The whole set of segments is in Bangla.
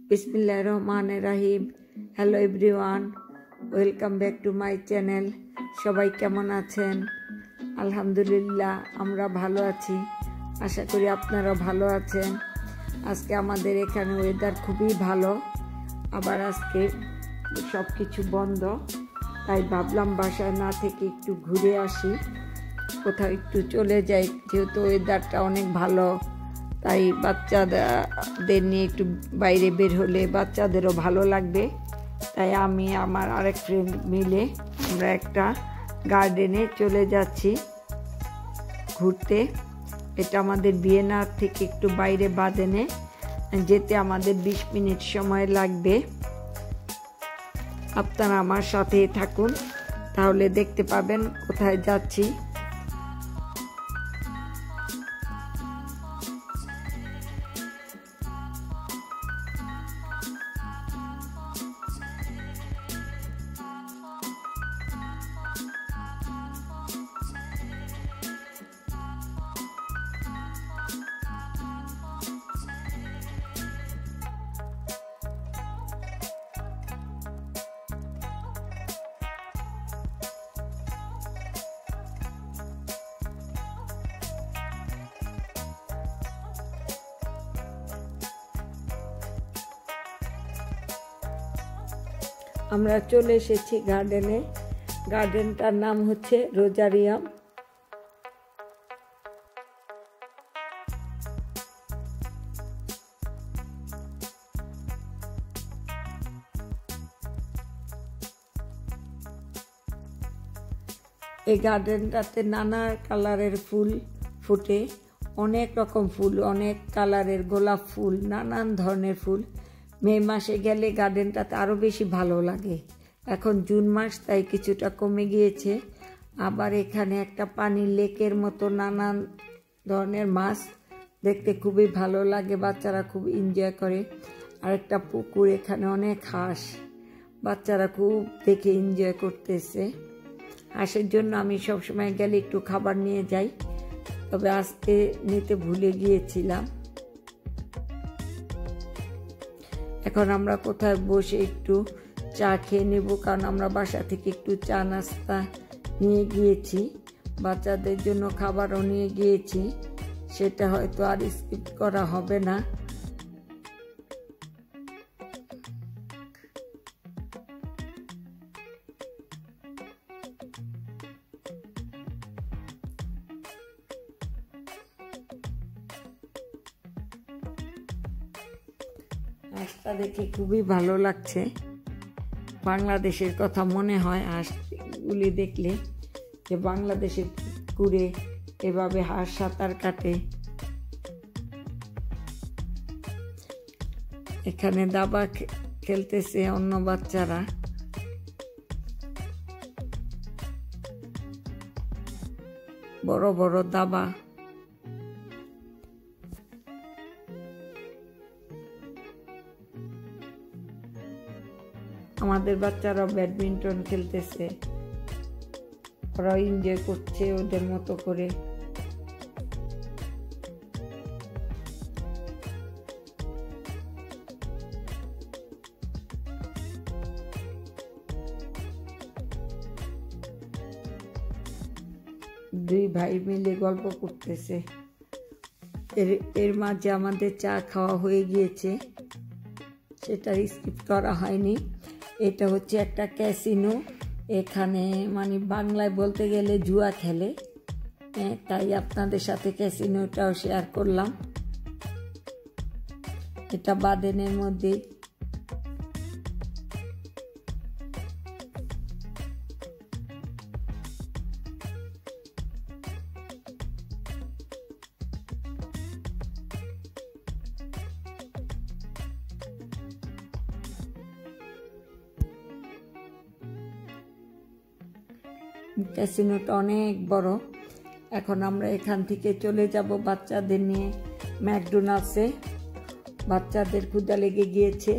बिस्मिल्लाहिर्रहमानिर्रहीम। Hello everyone, welcome back to my channel. सबाई केमन आছেন? আলহামদুলিল্লাহ আমরা ভালো আছি। আশা করি আপনারা ভালো আছেন। আজকে আমাদের এখানে ওয়েদার খুবই ভালো, আবার আজকে সব কিছু বন্ধ, তাই ভাবলাম বাসায় না থেকে একটু ঘুরে আসি, কোথাও একটু চলে যাই। যেহেতু ওয়েদারটা অনেক ভালো, তাই বাচ্চাদের নিয়ে একটু বাইরে বের হলে বাচ্চাদেরও ভালো লাগবে। তাই আমি আমার আরেক ফ্রেন্ড মিলে আমরা একটা গার্ডেনে চলে যাচ্ছি ঘুরতে। এটা আমাদের ভিয়েনার থেকে একটু বাইরে বাদেনে, যেতে আমাদের 20 মিনিট সময় লাগবে। আপনারা আমার সাথে থাকুন, তাহলে দেখতে পাবেন কোথায় যাচ্ছি। আমরা চলে এসেছি গার্ডেনে। গার্ডেনটার নাম হচ্ছে রোজারিয়াম। এই গার্ডেনটাতে নানা কালারের ফুল ফুটে, অনেক রকম ফুল, অনেক কালারের গোলাপ ফুল, নানান ধরনের ফুল। মে মাসে গেলে গার্ডেনটাতে আরও বেশি ভালো লাগে। এখন জুন মাস, তাই কিছুটা কমে গিয়েছে। আবার এখানে একটা পানির লেকের মতো নানান ধরনের মাছ, দেখতে খুবই ভালো লাগে, বাচ্চারা খুব এনজয় করে। আর একটা পুকুর, এখানে অনেক হাঁস, বাচ্চারা খুব দেখে এনজয় করতেছে। হাঁসের জন্য আমি সবসময় গেলে একটু খাবার নিয়ে যাই, তবে আজকে নিতে ভুলে গিয়েছিলাম। এখন আমরা কোথায় বসে একটু চা খেয়ে নেব, কারণ আমরা বাসা থেকে একটু চা নাস্তা নিয়ে গিয়েছি, বাচ্চাদের জন্য খাবারও নিয়ে গিয়েছি, সেটা হয়তো আর স্কিপ করা হবে না। হাঁসটা দেখে খুবই ভালো লাগছে, বাংলাদেশের কথা মনে হয় হাঁসগুলি দেখলে, যে বাংলাদেশের পুকুরে এভাবে হাঁস সাঁতার কাটে। এখানে দাবা খেলতেছে অন্য বাচ্চারা। বড় বড় দাবা। আমাদের বাচ্চারা ব্যাডমিন্টন খেলতেছে, ওরা এনজয় করছে ওদের মতো করে। দুই ভাই মিলে গল্প করতেছে। এর মাঝে আমাদের চা খাওয়া হয়ে গিয়েছে, সেটা স্কিপ করা হয়নি। এটা হচ্ছে একটা ক্যাসিনো, এখানে মানে বাংলায় বলতে গেলে জুয়া খেলে, তাই আপনাদের সাথে ক্যাসিনোটাও শেয়ার করলাম। এটা বাদেনের মধ্যে। ক্যাসিনোটা অনেক বড়। এখন আমরা এখান থেকে চলে যাব বাচ্চাদের নিয়ে ম্যাকডোনাল্ডসে। বাচ্চাদের ক্ষুধা লেগে গিয়েছে।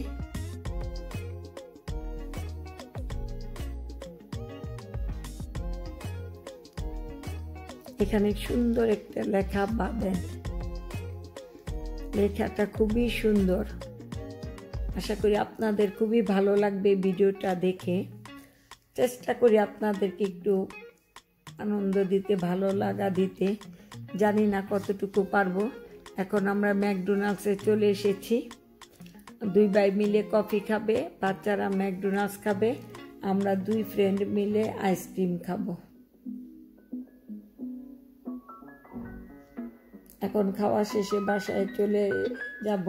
এখানে সুন্দর একটা লেখা বাদেন, লেখাটা খুবই সুন্দর। আশা করি আপনাদের খুবই ভালো লাগবে ভিডিওটা দেখে। চেষ্টা করি আপনাদেরকে একটু আনন্দ দিতে, ভালো লাগা দিতে। জানি না কতটুকু পারবো। এখন আমরা ম্যাকডোনাল্ডসে চলে এসেছি। 2 ভাই মিলে কফি খাবে, বাচ্চারা ম্যাকডোনাল্ডস খাবে, আমরা 2 ফ্রেন্ড মিলে আইসক্রিম খাবো। এখন খাওয়া শেষে বাসায় চলে যাব।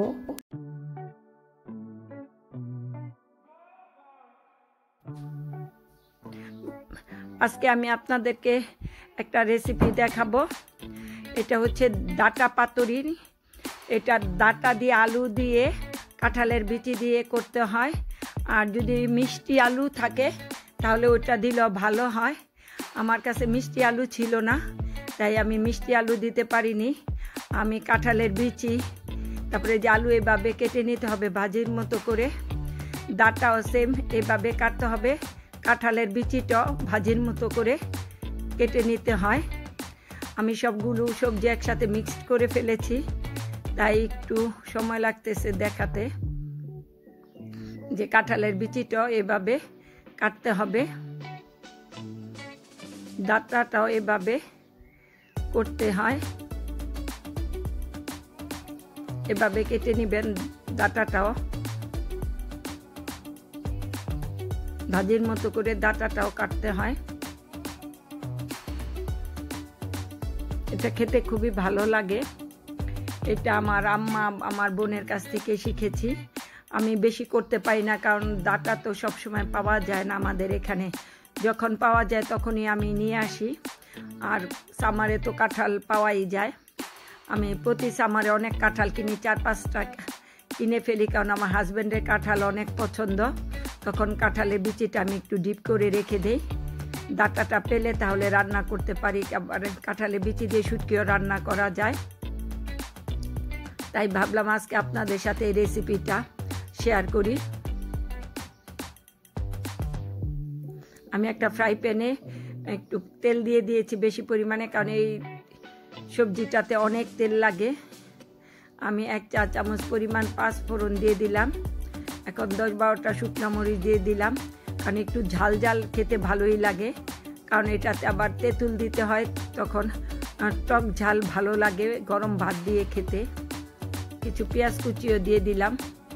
আজকে আমি আপনাদেরকে একটা রেসিপি দেখাবো। এটা হচ্ছে ডাটা পাতুরি। এটা ডাটা দিয়ে, আলু দিয়ে, কাঁঠালের বিচি দিয়ে করতে হয়। আর যদি মিষ্টি আলু থাকে তাহলে ওটা দিলেও ভালো হয়। আমার কাছে মিষ্টি আলু ছিল না, তাই আমি মিষ্টি আলু দিতে পারিনি। আমি কাঁঠালের বিচি, তারপরে যে আলু এভাবে কেটে নিতে হবে ভাজির মতো করে। ডাটাও সেম এভাবে কাটতে হবে। কাঁঠালের বিচিটাও ভাজির মতো করে কেটে নিতে হয়। আমি সবগুলো সবজি একসাথে মিক্সড করে ফেলেছি, তাই একটু সময় লাগতেছে দেখাতে যে কাঁঠালের বিচিটাও এভাবে কাটতে হবে, ডাটাটাও এভাবে করতে হয়। এভাবে কেটে নেবেন ডাটাটাও, ভাজির মতো করে ডাটাটাও কাটতে হয়। এটা খেতে খুবই ভালো লাগে। এটা আমার আম্মা, আমার বোনের কাছ থেকে শিখেছি। আমি বেশি করতে পারি না, কারণ ডাটা তো সবসময় পাওয়া যায় না আমাদের এখানে। যখন পাওয়া যায় তখনই আমি নিয়ে আসি। আর সামারে তো কাঁঠাল পাওয়াই যায়। আমি প্রতি সামারে অনেক কাঁঠাল কিনি, 4-5টা কিনে ফেলি, কারণ আমার হাজব্যান্ডের কাঁঠাল অনেক পছন্দ। তখন কাঁঠালের বিচিটা আমি একটু ডিপ করে রেখে দিই। ডাটাটা পেলে তাহলে রান্না করতে পারি। আবার কাঁঠালের বিচি দিয়ে শুটকিও রান্না করা যায়। তাই ভাবলাম আজকে আপনাদের সাথে এই রেসিপিটা শেয়ার করি। আমি একটা ফ্রাই প্যানে একটু তেল দিয়ে দিয়েছি বেশি পরিমাণে, কারণ এই সবজিটাতে অনেক তেল লাগে। আমি 1 চা চামচ পরিমাণ 5 ফোড়ন দিয়ে দিলাম। এখন 10-12টা শুকনো মরিচ দিয়ে দিলাম, কারণ একটু ঝাল ঝাল খেতে ভালোই লাগে। কারণ এটাতে আবার তেঁতুল দিতে হয়, তখন টক ঝাল ভালো লাগে গরম ভাত দিয়ে খেতে। কিছু পেঁয়াজ কুচিও দিয়ে দিলাম।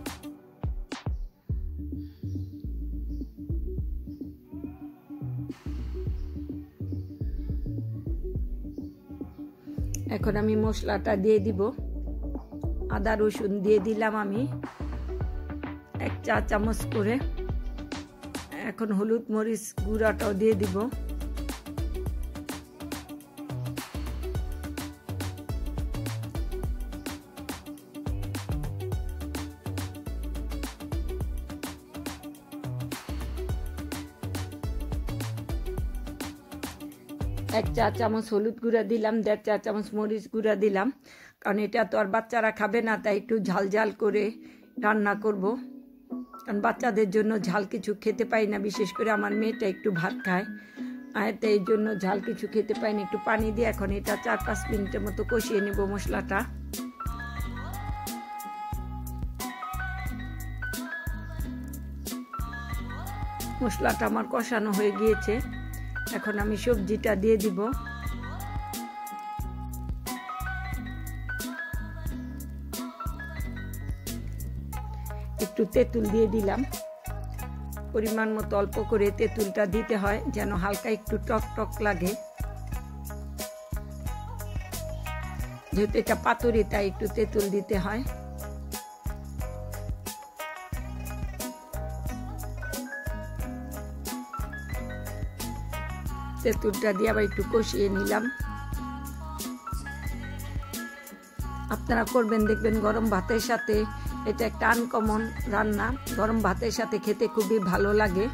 এখন আমি মশলাটা দিয়ে দিব। আদা রসুন দিয়ে দিলাম আমি 1 চা চামচ করে। এখন হলুদ মরিচ গুঁড়াটাও দিয়ে দিব। এক চা চামচ হলুদ গুঁড়া দিলাম, 1.5 চা চামচ মরিচ গুঁড়া দিলাম, কারণ এটা তো আর বাচ্চারা খাবে না, তাই একটু ঝাল ঝাল করে রান্না করব। কারণ বাচ্চাদের জন্য ঝাল কিছু খেতে পাই না, বিশেষ করে আমার মেয়েটা একটু ভাত খায়, আর তাই এই জন্য ঝাল কিছু খেতে পাই না। একটু পানি দিয়ে এখন এটা 4-5 মিনিটের মতো কষিয়ে নেব মশলাটা। মশলাটা আমার কষানো হয়ে গিয়েছে। এখন আমি সবজিটা দিয়ে দিব। একটু তেঁতুল দিয়ে দিলাম, পরিমাণ মতো অল্প করে তেঁতুলটা দিতে হয়, যেন হালকা একটু টক টক লাগে। যেহেতু এটা পাতুরি, তাই একটু তেঁতুল দিতে হয়। তেঁতুলটা দিয়ে আবার একটু কষিয়ে নিলাম। আপনারা করবেন, দেখবেন গরম ভাতের সাথে এটা একটা আনকমন রান্না। গরম ভাতের সাথে খেতে খুবই ভালো লাগে।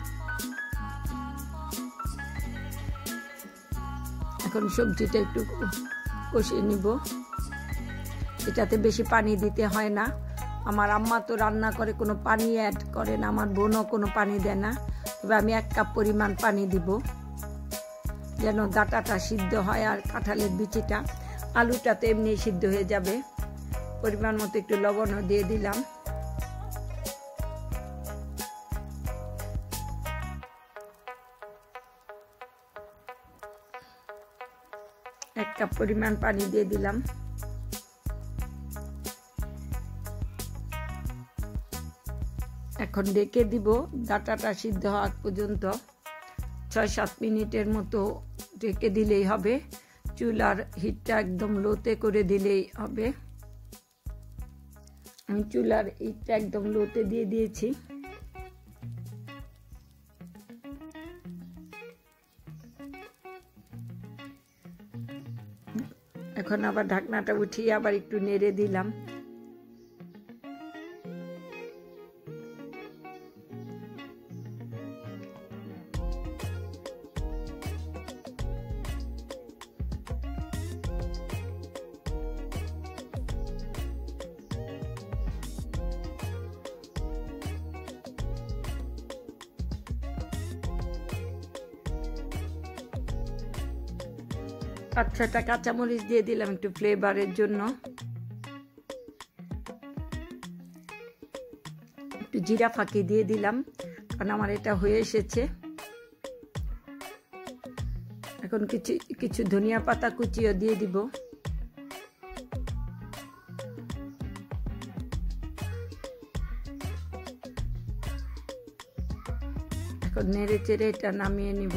এখন সবজিটা একটু কষিয়ে নিব। এটাতে বেশি পানি দিতে হয় না। আমার আম্মা তো রান্না করে কোনো পানি অ্যাড করে না, আমার বোনও কোনো পানি দেয় না। তবে আমি 1 কাপ পরিমাণ পানি দিব, যেন ডাটাটা সিদ্ধ হয় আর কাঁঠালের বিচিটা। আলুটা তো এমনি সিদ্ধ হয়ে যাবে। পরিমাণ মতো একটু লবণও দিয়ে দিলাম। 1 কাপ পরিমাণ পানি দিয়ে দিলাম। এখন ঢেকে দিব ডাটাটা সিদ্ধ হওয়া পর্যন্ত। 6-7 মিনিটের মতো ঢেকে দিলেই হবে। চুলার হিটটা একদম লোতে করে দিলেই হবে। আমি চুলার হিটটা একদম লোতে দিয়ে দিয়েছি। এখন আবার ঢাকনাটা উঠিয়ে আবার একটু নেড়ে দিলাম। আচ্ছা, কাঁচামরিচ দিয়ে দিলাম একটু ফ্লেভারের জন্য। একটু জিরা ফাঁকি দিয়ে দিলাম, কারণ আমার এটা হয়ে এসেছে। এখন কিছু ধনিয়া পাতা কুচিও দিয়ে দিব। এখন নেড়ে চেড়ে এটা নামিয়ে নিব।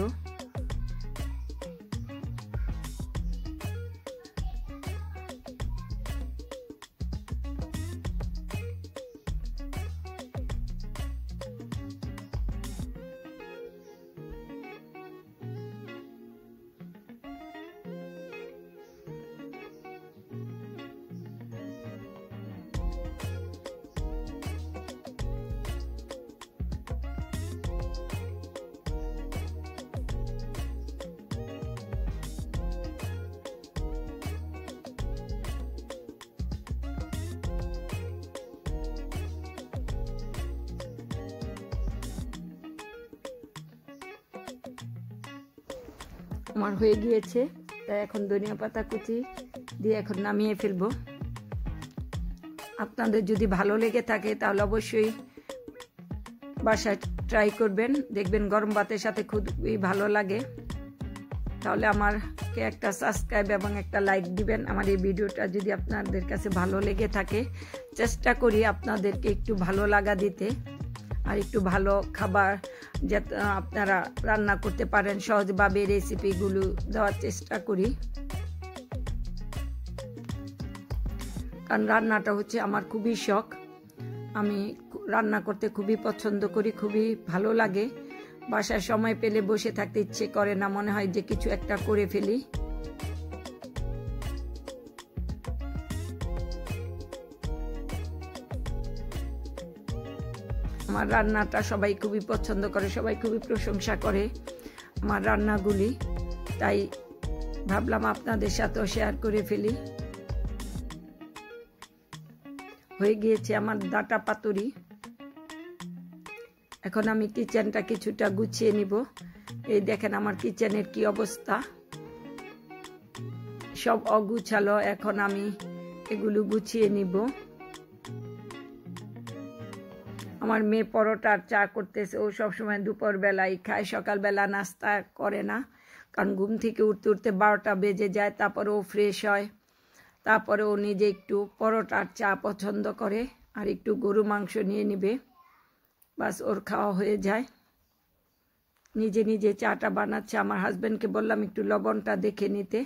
আমার হয়ে গিয়েছে, তাই এখন ধনিয়া পাতা কুচি দিয়ে এখন নামিয়ে ফেলবো। আপনাদের যদি ভালো লেগে থাকে তাহলে অবশ্যই বাসায় ট্রাই করবেন, দেখবেন গরম ভাতের সাথে খুবই ভালো লাগে। তাহলে আমাকে একটা সাবস্ক্রাইব এবং একটা লাইক দিবেন। আমার এই ভিডিওটা যদি আপনাদের কাছে ভালো লেগে থাকে, চেষ্টা করি আপনাদেরকে একটু ভালো লাগা দিতে, আর একটু ভালো খাবার যাতে আপনারা রান্না করতে পারেন সহজভাবে, রেসিপিগুলো দেওয়ার চেষ্টা করি। কারণ রান্নাটা হচ্ছে আমার খুবই শখ, আমি রান্না করতে খুবই পছন্দ করি, খুবই ভালো লাগে। বাসায় সময় পেলে বসে থাকতে ইচ্ছে করে না, মনে হয় যে কিছু একটা করে ফেলি। আমার রান্নাটা সবাই খুবই পছন্দ করে, সবাই খুবই প্রশংসা করে আমার রান্নাগুলি, তাই ভাবলাম আপনাদের সাথেও শেয়ার করে ফেলি। হয়ে গিয়েছে আমার ডাটা পাতুরি। এখন আমি কিচেনটা কিছুটা গুছিয়ে নিব। এই দেখেন আমার কিচেনের কি অবস্থা, সব অগুছালো। এখন আমি এগুলো গুছিয়ে নিব। আমার মেয়ে পরোটার চা করতেছে, ও সবসময় দুপুরবেলায় খায়, সকালবেলা নাস্তা করে না, কারণ ঘুম থেকে উঠতে উঠতে 12টা বেজে যায়। তারপরে ও ফ্রেশ হয়, তারপরে ও নিজে একটু পরোটার চা পছন্দ করে, আর একটু গরু মাংস নিয়ে নিবে, বাস ওর খাওয়া হয়ে যায়। নিজে নিজে চাটা বানাচ্ছে। আমার হাজব্যান্ডকে বললাম একটু লবণটা দেখে নিতে।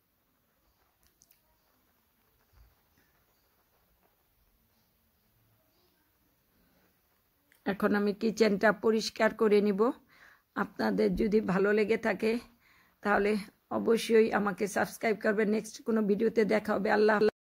এখন আমি কিচেনটা পরিষ্কার করে নিব। আপনাদের যদি ভালো লেগে থাকে তাহলে অবশ্যই আমাকে সাবস্ক্রাইব করবেন। নেক্সট কোনো ভিডিওতে দেখা হবে। আল্লাহ।